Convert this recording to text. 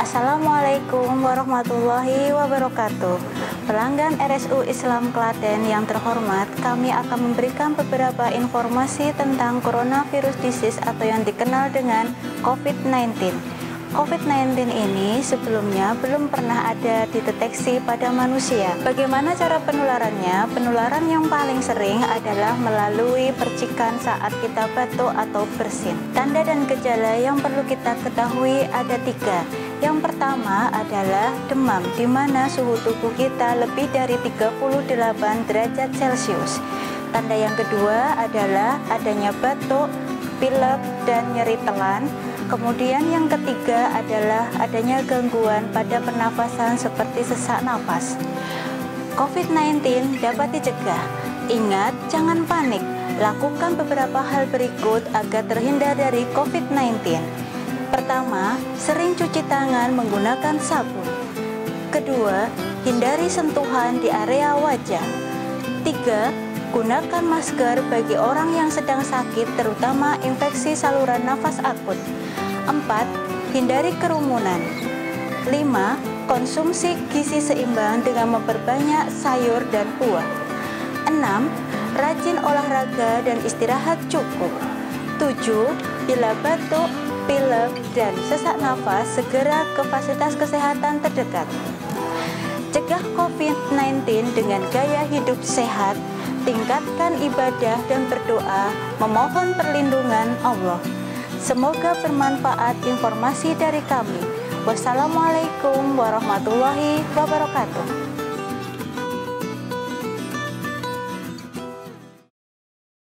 Assalamualaikum warahmatullahi wabarakatuh. Pelanggan RSU Islam Klaten yang terhormat, kami akan memberikan beberapa informasi tentang coronavirus disease atau yang dikenal dengan COVID-19. COVID-19 ini sebelumnya belum pernah ada dideteksi pada manusia. Bagaimana cara penularannya? Penularan yang paling sering adalah melalui percikan saat kita batuk atau bersin. Tanda dan gejala yang perlu kita ketahui ada 3. Yang pertama adalah demam, di mana suhu tubuh kita lebih dari 38 derajat Celcius. Tanda yang kedua adalah adanya batuk, pilek, dan nyeri telan. Kemudian yang ketiga adalah adanya gangguan pada pernafasan seperti sesak napas. COVID-19 dapat dicegah. Ingat, jangan panik. Lakukan beberapa hal berikut agar terhindar dari COVID-19. Pertama, sering cuci tangan menggunakan sabun. Kedua, hindari sentuhan di area wajah. 3. Gunakan masker bagi orang yang sedang sakit, terutama infeksi saluran nafas akut. 4. Hindari kerumunan. 5. Konsumsi gizi seimbang dengan memperbanyak sayur dan buah. 6. Rajin olahraga dan istirahat cukup. 7. Bila batuk, pilek, dan sesak nafas, segera ke fasilitas kesehatan terdekat. Cegah COVID-19 dengan gaya hidup sehat, tingkatkan ibadah dan berdoa, memohon perlindungan Allah. Semoga bermanfaat informasi dari kami. Wassalamualaikum warahmatullahi wabarakatuh.